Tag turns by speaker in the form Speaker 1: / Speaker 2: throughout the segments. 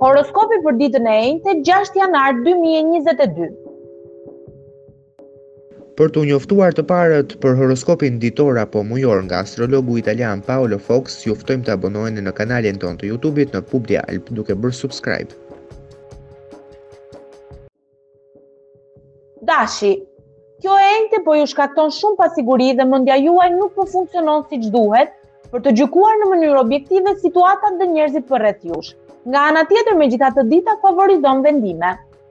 Speaker 1: Horoskopi për ditën e enjte 6 janar 2022.
Speaker 2: Për të njoftuar të parët për horoskopin ditor apo mujor nga astrologu italian paolofox, ju ftojmë të abonoheni në kanalin ton të YouTube-it në Publialb duke bërë subscribe.
Speaker 1: DASHI. Kjo e enjte po ju shkakton shumë pasiguri dhe mendja juaj nuk po funksionon siç duhet për të gjykuar në mënyrë objektive situatat dhe njerëzit përreth jush. Nga ana tjetër, megjithatë dita favorizon vendime.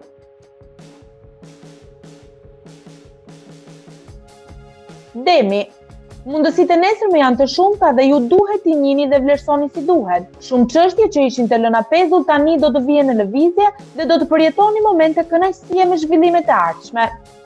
Speaker 1: DEMI. Mundësitë e nesërme janë të shumta dhe ju duhet t'i njihni dhe vlerësoni si duhet. Shumë çështje që ishin të lëna pezull tani do të vijnë në lëvizje dhe do të përjetoni momente kënaqësie me zhvillimet e ardhshme.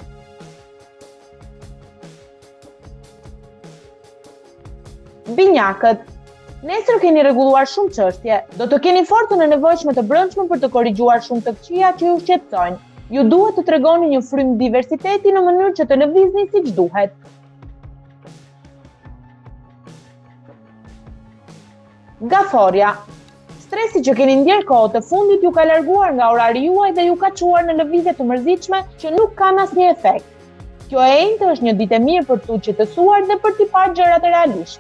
Speaker 1: Binjakët. Nesër keni rregulluar shumë çështje. Do të keni forcën e nevojshme të brendshme për të korrigjuar shumë të këqija që ju shqetësojnë. Ju duhet të tregoni një frym diversiteti në mënyrë që të lëvizni siç duhet. GAFORRJA. Stresi që keni ndjer kohët e fundit ju ka larguar nga orari juaj dhe ju ka çuar në lëvizje të mërzitshme që nuk kanë asnjë efekt. Kjo e enjte është një ditë e mirë për t'u qetësuar dhe për t'i parë gjërat realisht.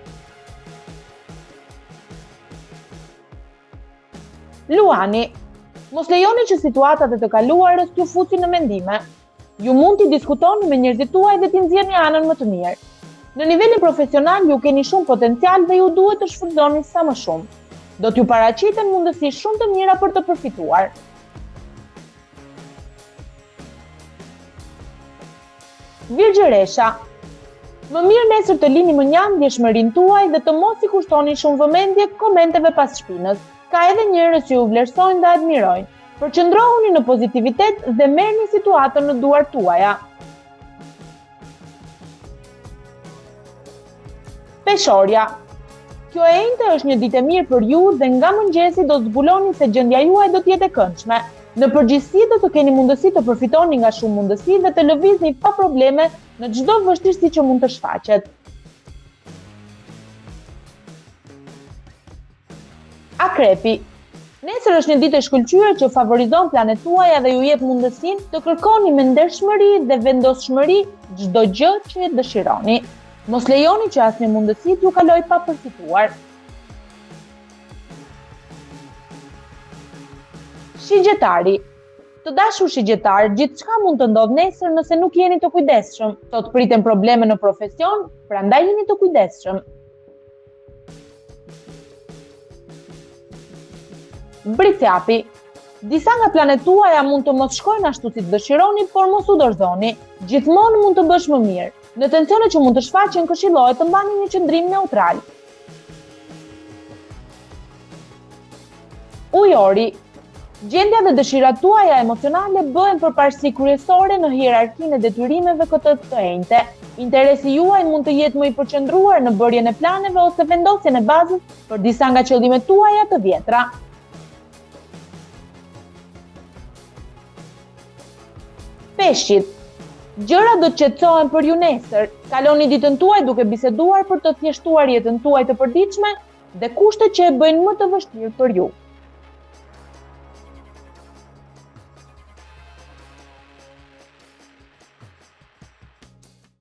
Speaker 1: LUANI. Mos lejoni që situatat e të kaluarës t'ju fusin në mendime. Ju mund t'i diskutoni me njerëzit tuaj dhe t'i nxjerrni anën më të mirë. Në nivelin profesional ju keni shumë potencial dhe ju duhet të shfrytëzoni sa më shumë. Do t'ju paraqiten mundësi shumë të mira për të përfituar. Virgjëresha. Më mirë nesër të lini mënjan ndjeshmërinë tuaj dhe të mos i kushtoni shumë vëmendje komenteve pas shpinës. Ka edhe njerëz që ju vlerësojnë dhe admirojnë. Përqendrohuni në pozitivitet dhe merrni situatën në duart tuaja. PESHORJA. Kjo e enjte është një ditë e mirë për ju dhe nga mëngjesi do të zbuloni se gjendja juaj do të jetë e këndshme. Në përgjithësi do të keni mundësi të përfitoni nga shumë mundësi dhe të lëvizni pa probleme në çdo vështirësi që mund të shfaqet. AKREPI. Nesër është një ditë e shkëlqyer që favorizon planet tuaja dhe ju jep mundësinë të kërkoni me ndershmëri dhe vendoshmëri çdo gjë që dëshironi. Mos lejoni që asnjë mundësi t'ju kaloj pa përfituar. SHIGJETARI. Të dashur shigjetar, gjithçka mund të ndodhë nesër nëse nuk jeni të kujdesshëm. Sot priten probleme në profesion, prandaj jeni të kujdesshëm. BRICJAPI. Disa nga planet tuaja mund të mos shkojnë ashtu si dëshironi, por mos u dorëzoni. Gjithmonë mund të bësh më mirë. Në tensione që mund të shfaqen, këshillohet të mbani një qëndrim neutral. UJORI. Gjendja dhe dëshirat tuaja emocionale bëhen përparësi kryesore në hierarkinë e detyrimeve këtë të enjte. Interesi juaj mund të jetë më i përqendruar në bërjen e planeve ose vendosjen e bazës për disa nga qëllimet tuaja të vjetra. PESHQIT. Gjërat do të qetësohen për ju nesër. Kaloni ditën tuaj duke biseduar për të thjeshtuar jetën tuaj të përditshme dhe kushtet që e bëjnë më të vështirë për ju.